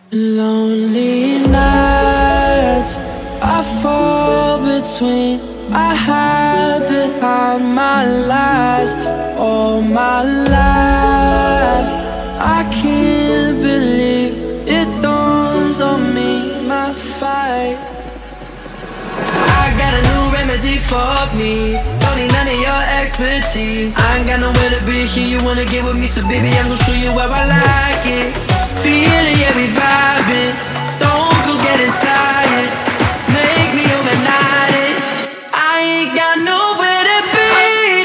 Lonely nights, I fall between, I hide behind my lies. All my life, I can't believe it dawns on me, my fight. I got a new remedy for me, don't need none of your expertise. I ain't got nowhere to be here, you wanna get with me, so baby I'm gonna show you where I like it. Feeling, yeah, we vibing, don't go getting tired, make me overnight it. I ain't got nowhere to be.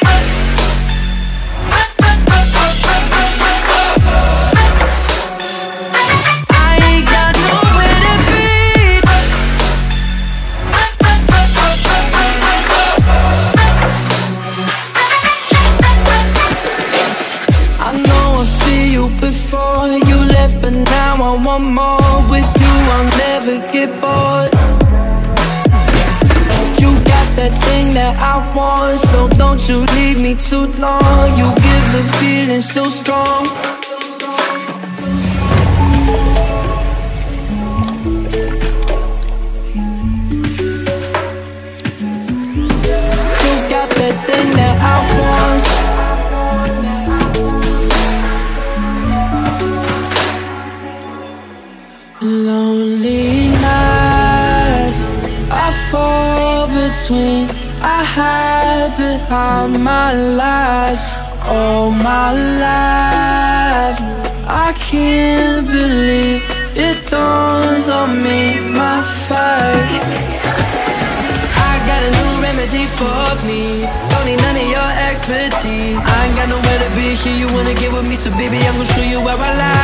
I ain't got nowhere to be. I know I've seen you before, you left, but now I want more. With you I'll never get bored. You got that thing that I want, so don't you leave me too long. You give the feeling so strong. You got that thing that I want. Lonely nights, I fall between, I hide behind my lies. All my life, I can't believe it dawns on me, my fight. I got a new remedy for me, don't need none of your expertise. I ain't got nowhere to be here, you wanna get with me, so baby I'm gonna show you where I lie.